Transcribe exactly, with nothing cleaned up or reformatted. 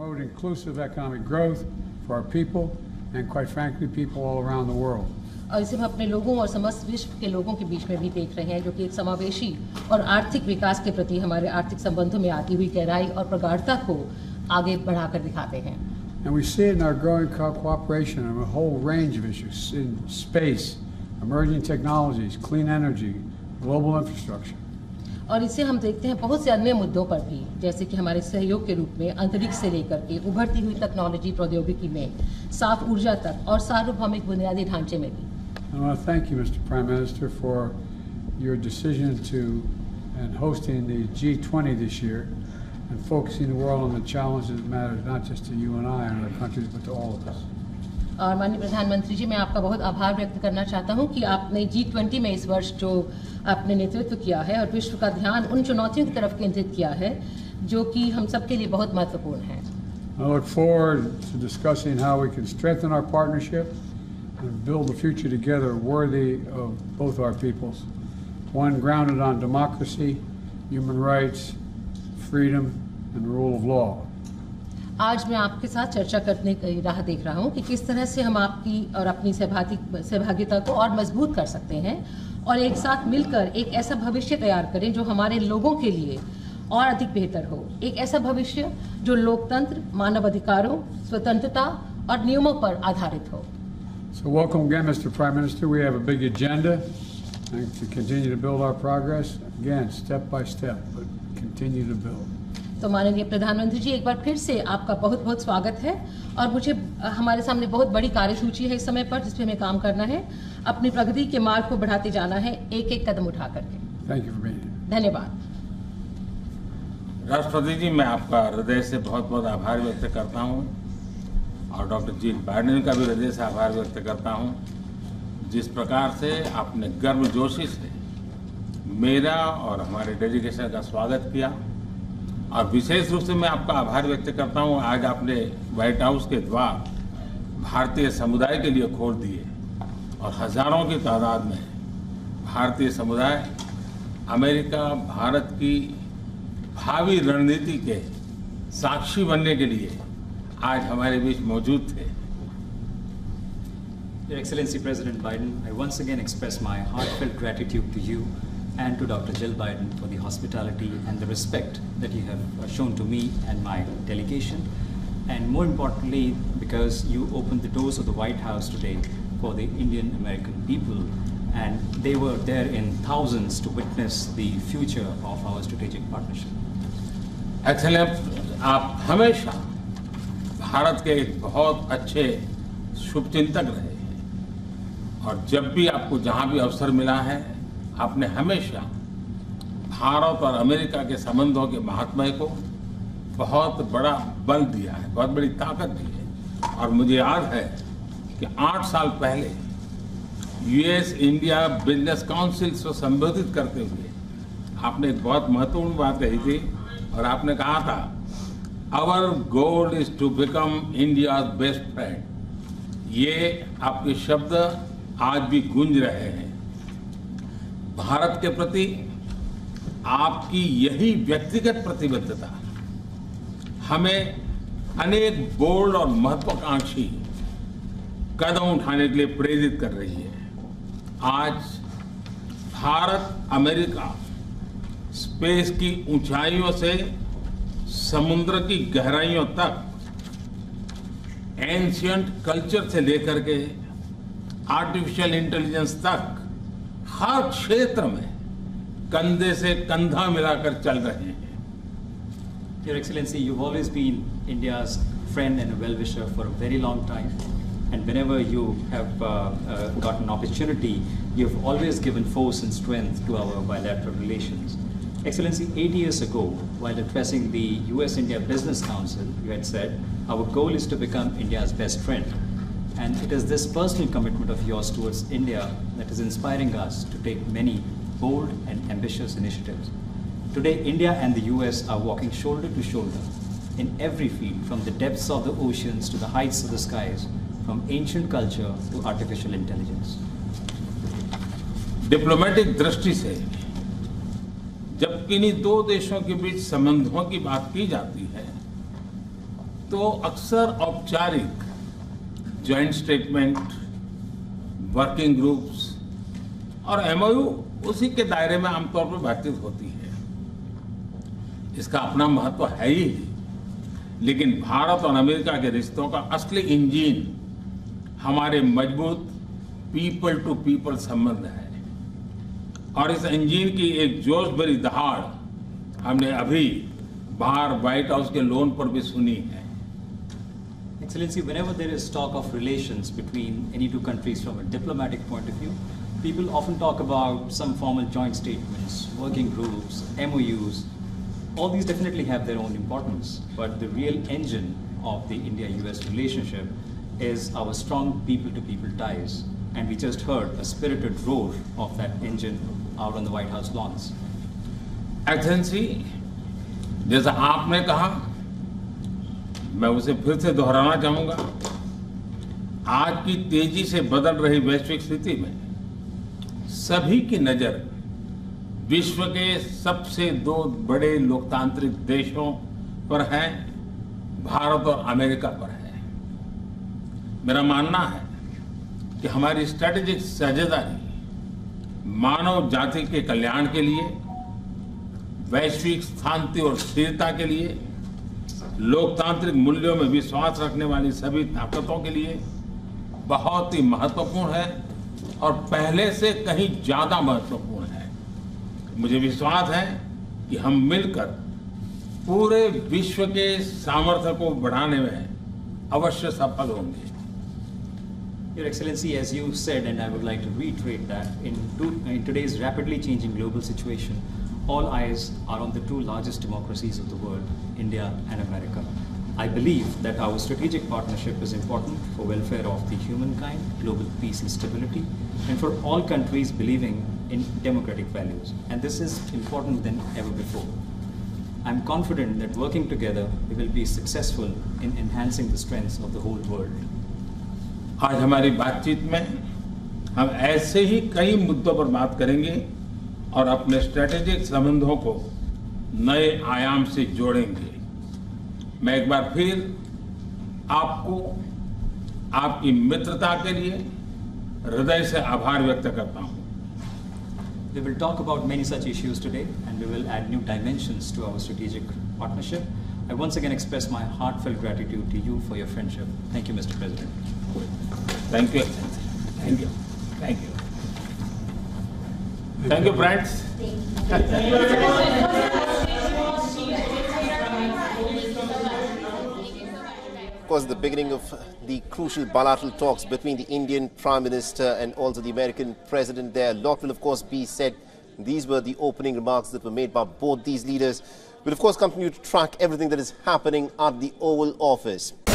promote inclusive economic growth for our people and, quite frankly, people all around the world. और इसे हम अपने लोगों और समस्त विश्व के लोगों के बीच में भी देख रहे हैं, जो कि एक समावेशी और आर्थिक विकास के प्रति हमारे आर्थिक संबंधों में आती हुई गहराई और प्रगाढ़ता को आगे बढ़ाकर दिखाते हैं. And we see it in our growing co- cooperation on a whole range of issues in space, emerging technologies, clean energy, global infrastructure. और इसे हम देखते हैं बहुत से अन्य मुद्दों पर भी, जैसे कि हमारे सहयोग के रूप में अंतरिक्ष से लेकर के उभरती हुई टेक्नोलॉजी प्रौद्योगिकी में, साफ ऊर्जा तक और सार्वभौमिक बुनियादी ढांचे में भी. I want to thank you, Mister Prime Minister, for your decision to and hosting the G twenty this year and focusing the world on the challenges that matter not just to you and I and our countries, but to all of us. और माननीय प्रधानमंत्री जी, मैं आपका बहुत आभार व्यक्त करना चाहता हूं कि आपने जी ट्वेंटी में इस वर्ष जो आपने नेतृत्व किया है और विश्व का ध्यान उन चुनौतियों की तरफ केंद्रित किया है जो कि हम सबके लिए बहुत महत्वपूर्ण है. I look forward to discussing how we can strengthen our partnership and build a future together worthy of both our peoples, one grounded on democracy, human rights, freedom, and the rule of law. आज मैं आपके साथ चर्चा करने की राह देख रहा हूं कि किस तरह से हम आपकी और अपनी सहभागिता को और मजबूत कर सकते हैं और एक साथ मिलकर एक ऐसा भविष्य तैयार करें जो हमारे लोगों के लिए और अधिक बेहतर हो. एक ऐसा भविष्य जो लोकतंत्र, मानव अधिकारों, स्वतंत्रता और नियमों पर आधारित हो. So welcome again, Mister Prime Minister. We have a big agenda and to continue to build our progress, again, step by step, but continue to build. तो माननीय प्रधानमंत्री जी, एक बार फिर से आपका बहुत बहुत स्वागत है और मुझे हमारे सामने बहुत बड़ी कार्यसूची है इस समय पर जिस पे हमें काम करना है, अपनी प्रगति के मार्ग को बढ़ाते जाना है एक एक कदम उठा करके. Thank you for being here. धन्यवाद. राष्ट्रपति जी, मैं आपका हृदय से बहुत बहुत आभार व्यक्त करता हूं और डॉक्टर जिल बाइडेन का भी हृदय से आभार व्यक्त करता हूं. जिस प्रकार से आपने गर्मजोशी से मेरा और हमारे डेलीगेशन का स्वागत किया और विशेष रूप से मैं आपका आभार व्यक्त करता हूं, आज आपने व्हाइट हाउस के द्वार भारतीय समुदाय के लिए खोल दिए और हजारों की तादाद में भारतीय समुदाय अमेरिका भारत की भावी रणनीति के साक्षी बनने के लिए आज हमारे बीच मौजूद थे. Your Excellency President Biden, I once again express my heartfelt gratitude to you and to Doctor Jill Biden for the hospitality and the respect that you have shown to me and my delegation, and more importantly because you opened the doors of the White House today for the Indian American people, and they were there in thousands to witness the future of our strategic partnership. Excellent, आप हमेशा भारत के एक बहुत अच्छे शुभचिंतक रहे हैं और जब भी आपको जहां भी अवसर मिला है आपने हमेशा भारत और अमेरिका के संबंधों के महात्म्य को बहुत बड़ा बल दिया है, बहुत बड़ी ताकत दी है. और मुझे याद है कि आठ साल पहले यूएस इंडिया बिजनेस काउंसिल को संबोधित करते हुए आपने एक बहुत महत्वपूर्ण बात कही थी और आपने कहा था, our goal is to become India best friend. ये आपके शब्द आज भी गूंज रहे हैं. भारत के प्रति आपकी यही व्यक्तिगत प्रतिबद्धता हमें अनेक बोल्ड और महत्वाकांक्षी कदम उठाने के लिए प्रेरित कर रही है. आज भारत अमेरिका स्पेस की ऊंचाइयों से समुद्र की गहराइयों तक, एंशियंट कल्चर से लेकर के आर्टिफिशियल इंटेलिजेंस तक हर क्षेत्र में कंधे से कंधा मिलाकर चल रहे हैं. Your Excellency, you've always been India's friend and a well-wisher for a very long time, and whenever you have uh, uh, got an opportunity, you've always given force and strength to our bilateral relations. Excellency, eight years ago, while addressing the U S India Business Council, you had said, our goal is to become India's best friend. And it is this personal commitment of yours towards India that is inspiring us to take many bold and ambitious initiatives. Today, India and the U S are walking shoulder to shoulder in every field, from the depths of the oceans to the heights of the skies, from ancient culture to artificial intelligence. Diplomatic दृष्टि से जब किन्हीं दो देशों के बीच संबंधों की बात की जाती है तो अक्सर औपचारिक जॉइंट स्टेटमेंट, वर्किंग ग्रुप्स और एमओयू उसी के दायरे में आमतौर पर बातचीत होती है। इसका अपना महत्व है ही, लेकिन भारत और अमेरिका के रिश्तों का असली इंजन हमारे मजबूत पीपल टू पीपल संबंध है। और इस इंजन की एक जोश भरी दहाड़ हमने अभी बाहर व्हाइट हाउस के लॉन पर भी सुनी है। Excellency, whenever there is talk of relations between any two countries from a diplomatic point of view, people often talk about some formal joint statements, working groups, M O Us. All these definitely have their own importance, but the real engine of the India U S relationship is our strong people-to-people ties. And we just heard a spirited roar of that engine out on the White House lawns. Excellency, जैसा आपने कहा, मैं उसे फिर से दोहराना चाहूंगा। आज की तेजी से बदल रही वैश्विक स्थिति में सभी की नजर विश्व के सबसे दो बड़े लोकतांत्रिक देशों पर है, भारत और अमेरिका पर है। मेरा मानना है कि हमारी स्ट्रैटेजिक साझेदारी मानव जाति के कल्याण के लिए, वैश्विक शांति और स्थिरता के लिए, लोकतांत्रिक मूल्यों में विश्वास रखने वाली सभी ताकतों के लिए बहुत ही महत्वपूर्ण है और पहले से कहीं ज्यादा महत्वपूर्ण है। मुझे विश्वास है कि हम मिलकर पूरे विश्व के सामर्थ्य को बढ़ाने में अवश्य सफल होंगे। Your Excellency, as you said, and I would like to reiterate that, in, to, in today's rapidly changing global situation, all eyes are on the two largest democracies of the world, India and America. I believe that our strategic partnership is important for welfare of the humankind, global peace and stability, and for all countries believing in democratic values. And this is important than ever before. I'm confident that working together, we will be successful in enhancing the strengths of the whole world. आज हमारी बातचीत में हम ऐसे ही कई मुद्दों पर बात करेंगे और अपने स्ट्रेटेजिक संबंधों को नए आयाम से जोड़ेंगे। मैं एक बार फिर आपको आपकी मित्रता के लिए हृदय से आभार व्यक्त करता हूं। We will talk about many such issues today, and we will add new dimensions to our strategic partnership. I once again express my heartfelt gratitude to you for your friendship. Thank you, Mister President. Thank you. Thank you. Thank you. Thank you, friends. Of course, the beginning of the crucial bilateral talks between the Indian Prime Minister and also the American President there. A lot will, of course, be said. These were the opening remarks that were made by both these leaders. We'll, of course, continue to track everything that is happening at the Oval Office.